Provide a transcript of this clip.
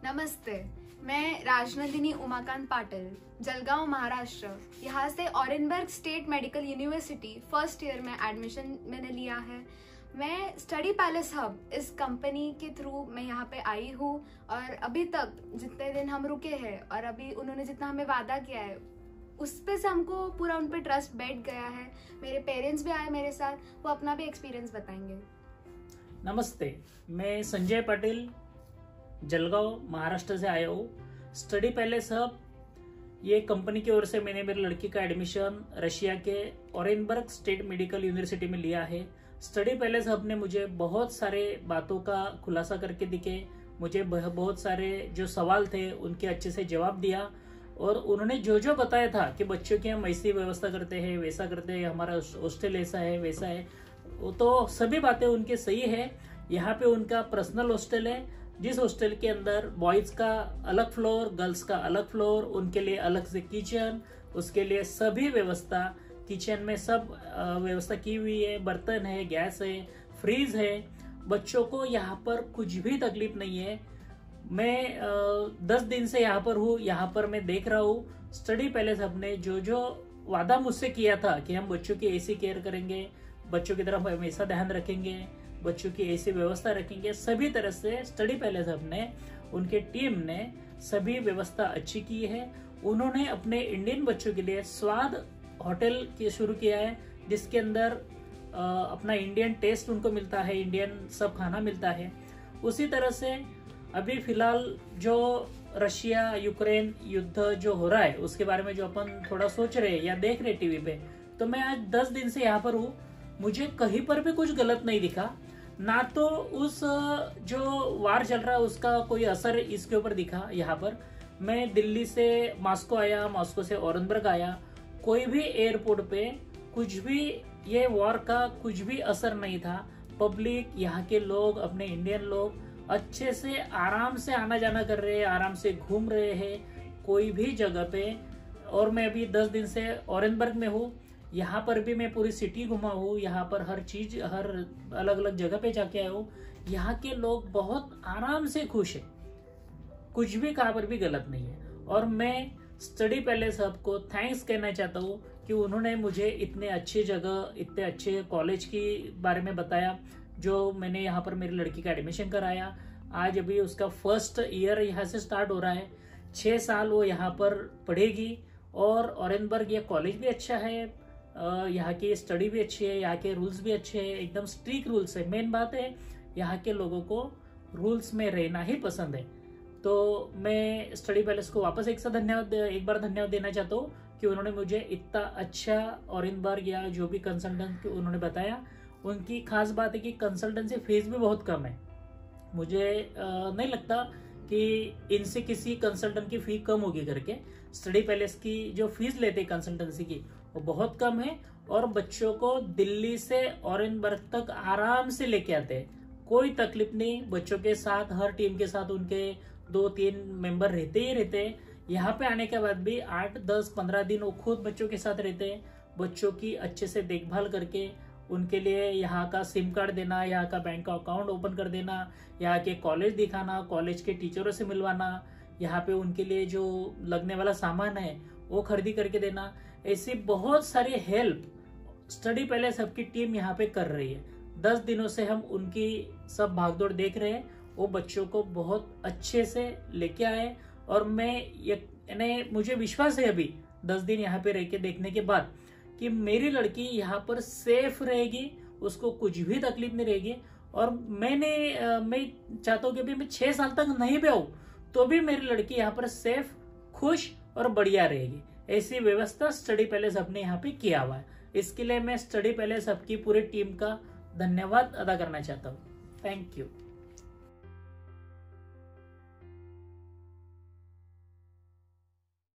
नमस्ते, मैं राजनंदिनी उमाकांत पाटिल, जलगांव महाराष्ट्र। यहाँ से Orenburg state medical university first year में एडमिशन मैंने लिया है। मैं स्टडी पैलेस हब इस कंपनी के थ्रू मैं यहाँ पे आई हूँ और अभी तक जितने दिन हम रुके हैं और अभी उन्होंने जितना हमें वादा किया है उस पे से हमको पूरा उन पे ट्रस्ट बैठ गया है। मेरे पेरेंट्स भी आए मेरे साथ, वो अपना भी एक्सपीरियंस बताएंगे। नमस्ते, मैं संजय पाटिल जलगांव महाराष्ट्र से आया हूँ। स्टडी पैलेस हब ये कंपनी की ओर से मैंने मेरी लड़की का एडमिशन रशिया के ऑरेनबर्ग स्टेट मेडिकल यूनिवर्सिटी में लिया है। स्टडी पैलेस हब ने मुझे बहुत सारे बातों का खुलासा करके दिखे, मुझे बहुत सारे जो सवाल थे उनके अच्छे से जवाब दिया और उन्होंने जो जो बताया था कि बच्चों की हम ऐसी व्यवस्था करते हैं, वैसा करते हैं, हमारा हॉस्टल ऐसा है वैसा है, तो सभी बातें उनके सही है। यहाँ पे उनका पर्सनल हॉस्टल है, जिस हॉस्टल के अंदर बॉयज का अलग फ्लोर, गर्ल्स का अलग फ्लोर, उनके लिए अलग से किचन, उसके लिए सभी व्यवस्था, किचन में सब व्यवस्था की हुई है, बर्तन है, गैस है, फ्रीज है। बच्चों को यहाँ पर कुछ भी तकलीफ नहीं है। मैं 10 दिन से यहाँ पर हूँ, यहाँ पर मैं देख रहा हूँ स्टडी पैलेस अपने जो जो वादा मुझसे किया था कि हम बच्चों की ऐसी केयर करेंगे, बच्चों की तरफ हमेशा ध्यान रखेंगे, बच्चों की ऐसी व्यवस्था रखेंगे, सभी तरह से स्टडी पैलेस हब ने, उनके टीम ने सभी व्यवस्था अच्छी की है। उन्होंने अपने इंडियन बच्चों के लिए स्वाद होटल की शुरू किया है, जिसके अंदर अपना इंडियन टेस्ट उनको मिलता है, इंडियन सब खाना मिलता है। उसी तरह से अभी फिलहाल जो रशिया यूक्रेन युद्ध जो हो रहा है उसके बारे में जो अपन थोड़ा सोच रहे हैं या देख रहे टीवी पे, तो मैं आज 10 दिन से यहाँ पर हूँ, मुझे कहीं पर भी कुछ गलत नहीं दिखा, ना तो उस जो वार चल रहा है उसका कोई असर इसके ऊपर दिखा। यहाँ पर मैं दिल्ली से मॉस्को आया, मॉस्को से ऑरेनबर्ग आया, कोई भी एयरपोर्ट पे कुछ भी ये वॉर का कुछ भी असर नहीं था। पब्लिक, यहाँ के लोग, अपने इंडियन लोग अच्छे से आराम से आना जाना कर रहे हैं, आराम से घूम रहे हैं कोई भी जगह पे। और मैं अभी 10 दिन से ऑरेनबर्ग में हूँ, यहाँ पर भी मैं पूरी सिटी घुमा हूँ, यहाँ पर हर चीज, हर अलग अलग जगह पे जाके आया हूँ। यहाँ के लोग बहुत आराम से खुश है, कुछ भी कहाँ पर भी गलत नहीं है। और मैं स्टडी पैलेस हब को थैंक्स कहना चाहता हूँ कि उन्होंने मुझे इतने अच्छे जगह, इतने अच्छे कॉलेज के बारे में बताया, जो मैंने यहाँ पर मेरी लड़की का एडमिशन कराया। आज अभी उसका फर्स्ट ईयर यहाँ से स्टार्ट हो रहा है, 6 साल वो यहाँ पर पढ़ेगी। और ऑरेनबर्ग ये कॉलेज भी अच्छा है, यहाँ की स्टडी भी अच्छी है, यहाँ के रूल्स भी अच्छे हैं, एकदम स्ट्रिक्ट रूल्स है। मेन बात है यहाँ के लोगों को रूल्स में रहना ही पसंद है। तो मैं स्टडी पैलेस को वापस एक बार धन्यवाद देना चाहता हूँ कि उन्होंने मुझे इतना अच्छा ऑरेनबर्ग या जो भी कंसल्टेंट उन्होंने बताया। उनकी खास बात है कि कंसल्टेंसी फीस भी बहुत कम है। मुझे नहीं लगता कि इनसे किसी कंसल्टेंट की फी कम होगी करके। स्टडी पैलेस की जो फीस लेते हैं कंसल्टेंसी की वो बहुत कम है और बच्चों को दिल्ली से ऑरेनबर्ग तक आराम से लेके आते हैं, कोई तकलीफ नहीं। बच्चों के साथ, हर टीम के साथ उनके 2-3 मेंबर रहते ही रहते हैं। यहाँ पे आने के बाद भी 8, 10, 15 दिन वो खुद बच्चों के साथ रहते हैं, बच्चों की अच्छे से देखभाल करके उनके लिए यहाँ का सिम कार्ड देना, यहाँ का बैंक का अकाउंट ओपन कर देना, यहाँ के कॉलेज दिखाना, कॉलेज के टीचरों से मिलवाना, यहाँ पे उनके लिए जो लगने वाला सामान है वो खरीदी करके देना, ऐसी बहुत सारी हेल्प स्टडी पैलेस हब की टीम यहाँ पे कर रही है। 10 दिनों से हम उनकी सब भागदौड़ देख रहे हैं, वो बच्चों को बहुत अच्छे से लेके आए। और मुझे विश्वास है अभी 10 दिन यहाँ पे रह के देखने के बाद कि मेरी लड़की यहाँ पर सेफ रहेगी, उसको कुछ भी तकलीफ नहीं रहेगी। और मैं चाहता हूँ कि अभी मैं 6 साल तक नहीं भी आऊँ तो भी मेरी लड़की यहाँ पर सेफ, खुश और बढ़िया रहेगी। ऐसी व्यवस्था स्टडी पैलेस हब ने यहाँ पे किया हुआ है। इसके लिए मैं स्टडी पैलेस हब की पूरी टीम का धन्यवाद अदा करना चाहता हूँ। Thank you.